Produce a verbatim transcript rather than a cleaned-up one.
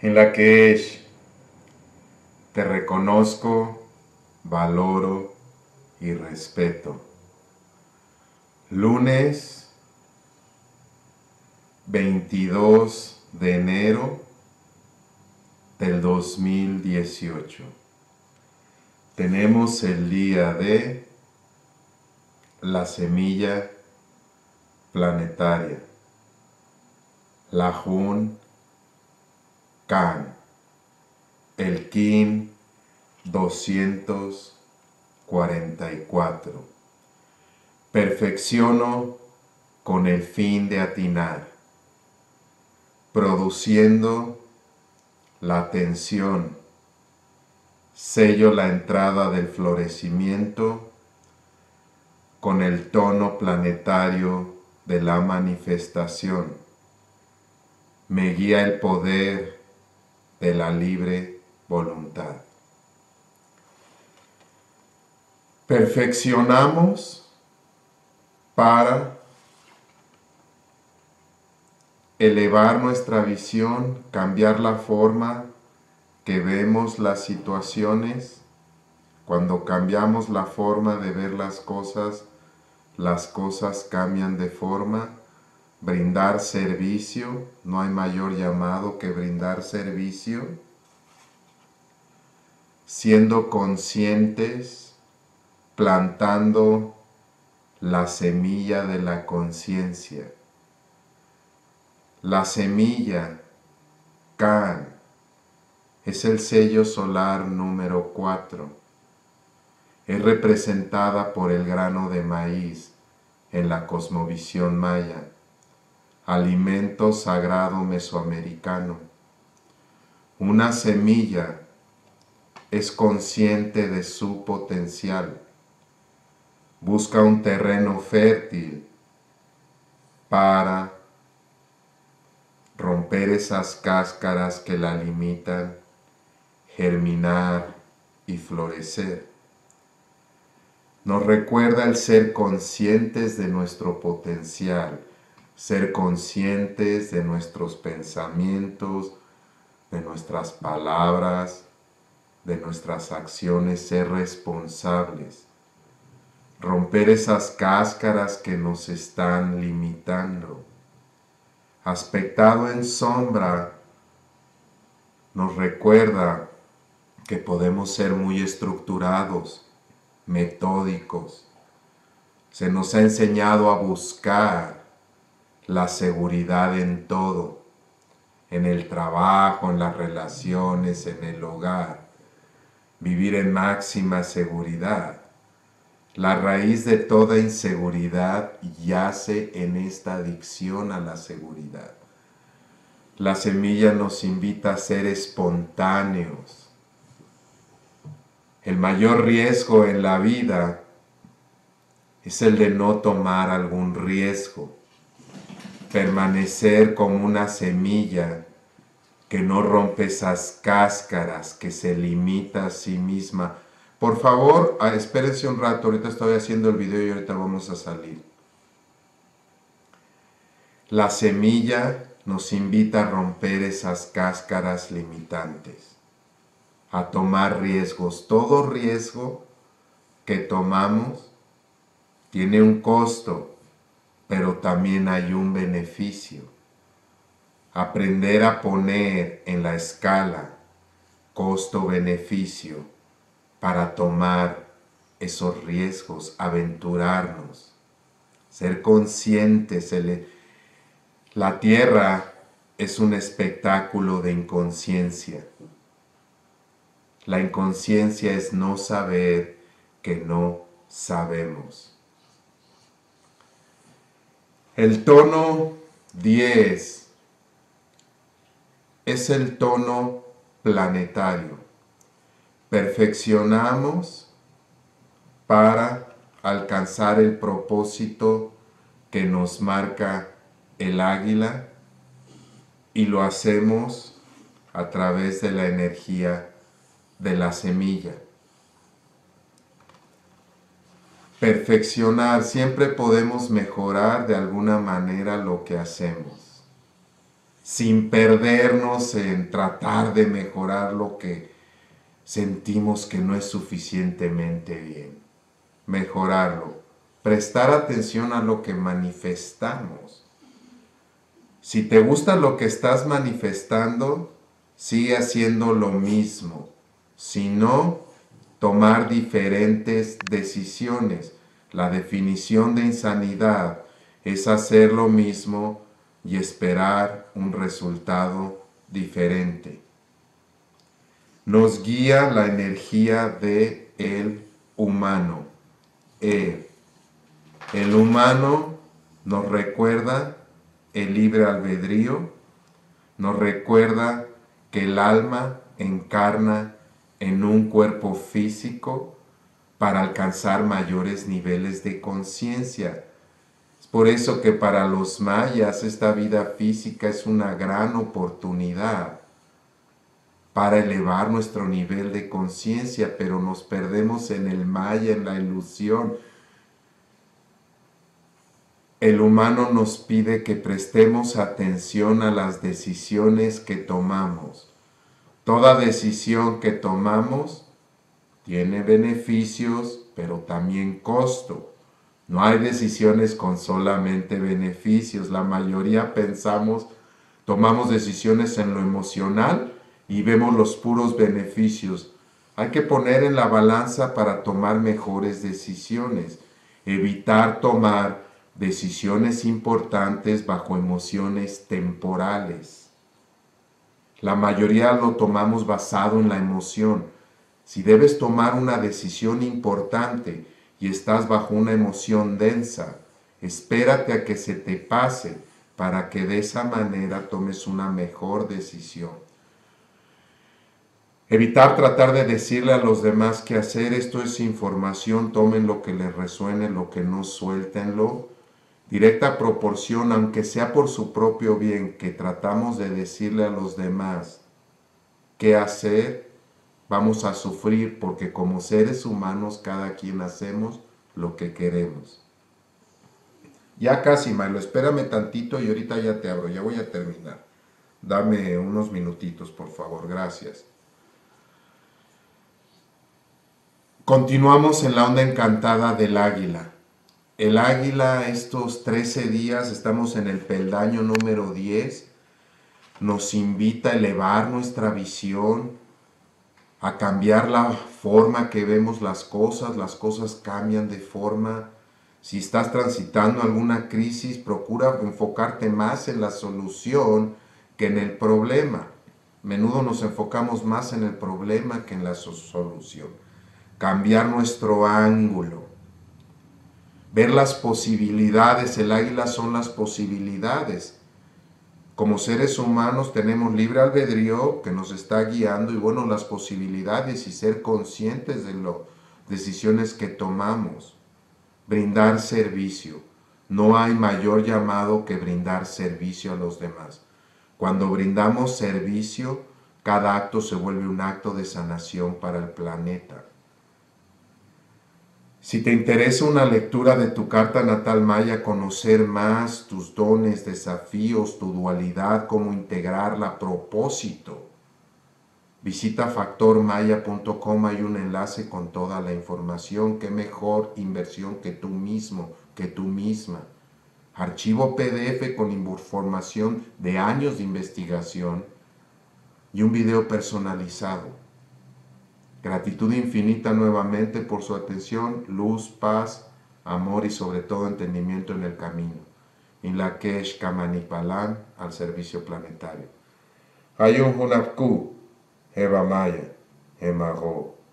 en la que es, te reconozco, valoro y respeto. Lunes veintidós de enero del dos mil dieciocho. Tenemos el día de la semilla planetaria, Lajun Kan, el Kin doscientos cuarenta y cuatro. Perfecciono con el fin de atinar, produciendo la atención, sello la entrada del florecimiento con el tono planetario de la manifestación. Me guía el poder de la libre voluntad. Perfeccionamos para elevar nuestra visión, cambiar la forma que vemos las situaciones. Cuando cambiamos la forma de ver las cosas, las cosas cambian de forma. Brindar servicio, no hay mayor llamado que brindar servicio. Siendo conscientes, plantando la semilla de la conciencia. La semilla, Kan, es el sello solar número cuatro. Es representada por el grano de maíz en la cosmovisión maya, alimento sagrado mesoamericano. Una semilla es consciente de su potencial. Busca un terreno fértil para romper esas cáscaras que la limitan, germinar y florecer. Nos recuerda el ser conscientes de nuestro potencial, ser conscientes de nuestros pensamientos, de nuestras palabras, de nuestras acciones, ser responsables. Romper esas cáscaras que nos están limitando. Aspectado en sombra, nos recuerda que podemos ser muy estructurados, metódicos. Se nos ha enseñado a buscar la seguridad en todo, en el trabajo, en las relaciones, en el hogar. Vivir en máxima seguridad. La raíz de toda inseguridad yace en esta adicción a la seguridad. La semilla nos invita a ser espontáneos. El mayor riesgo en la vida es el de no tomar algún riesgo, permanecer como una semilla que no rompe esas cáscaras, que se limita a sí misma. Por favor, espérense un rato, ahorita estoy haciendo el video y ahorita vamos a salir. La semilla nos invita a romper esas cáscaras limitantes, a tomar riesgos. Todo riesgo que tomamos tiene un costo, pero también hay un beneficio. Aprender a poner en la escala costo-beneficio para tomar esos riesgos, aventurarnos, ser conscientes. La tierra es un espectáculo de inconsciencia. La inconsciencia es no saber que no sabemos. El tono diez es el tono planetario. Perfeccionamos para alcanzar el propósito que nos marca el águila y lo hacemos a través de la energía de la semilla. Perfeccionar, siempre podemos mejorar de alguna manera lo que hacemos. sin perdernos en tratar de mejorar lo que sentimos que no es suficientemente bien. Mejorarlo, prestar atención a lo que manifestamos. Si te gusta lo que estás manifestando, sigue haciendo lo mismo. Si no, tomar diferentes decisiones. La definición de insanidad es hacer lo mismo y esperar un resultado diferente. Nos guía la energía de el humano. E. El humano nos recuerda el libre albedrío, nos recuerda que el alma encarna en un cuerpo físico para alcanzar mayores niveles de conciencia. Es por eso que para los mayas esta vida física es una gran oportunidad para elevar nuestro nivel de conciencia, pero nos perdemos en el maya, en la ilusión. El humano nos pide que prestemos atención a las decisiones que tomamos. Toda decisión que tomamos tiene beneficios, pero también costo. No hay decisiones con solamente beneficios. La mayoría pensamos, tomamos decisiones en lo emocional y vemos los puros beneficios. Hay que poner en la balanza para tomar mejores decisiones. Evitar tomar decisiones importantes bajo emociones temporales. La mayoría lo tomamos basado en la emoción. Si debes tomar una decisión importante y estás bajo una emoción densa, espérate a que se te pase para que de esa manera tomes una mejor decisión. Evitar tratar de decirle a los demás qué hacer. Esto es información, tomen lo que les resuene, lo que no, suéltenlo. Directa proporción, aunque sea por su propio bien, que tratamos de decirle a los demás qué hacer, vamos a sufrir porque como seres humanos cada quien hacemos lo que queremos. Ya casi, Milo, espérame tantito y ahorita ya te abro, ya voy a terminar. Dame unos minutitos, por favor, gracias. Continuamos en la onda encantada del águila. El águila, estos trece días, estamos en el peldaño número diez, nos invita a elevar nuestra visión, a cambiar la forma que vemos las cosas. Las cosas cambian de forma. Si estás transitando alguna crisis, procura enfocarte más en la solución que en el problema. A menudo nos enfocamos más en el problema que en la solución. Cambiar nuestro ángulo. Ver las posibilidades. El águila son las posibilidades. Como seres humanos tenemos libre albedrío que nos está guiando y bueno, las posibilidades y ser conscientes de las decisiones que tomamos. Brindar servicio. No hay mayor llamado que brindar servicio a los demás. Cuando brindamos servicio, cada acto se vuelve un acto de sanación para el planeta. Si te interesa una lectura de tu carta natal maya, conocer más tus dones, desafíos, tu dualidad, cómo integrarla a propósito, visita factor maya punto com, hay un enlace con toda la información. Qué mejor inversión que tú mismo, que tú misma. Archivo P D F con información de años de investigación y un video personalizado. Gratitud infinita nuevamente por su atención, luz, paz, amor y sobre todo entendimiento en el camino. Inlakesh Kamanipalan al servicio planetario. Hayun Hunapku, Eva Maya, Emago.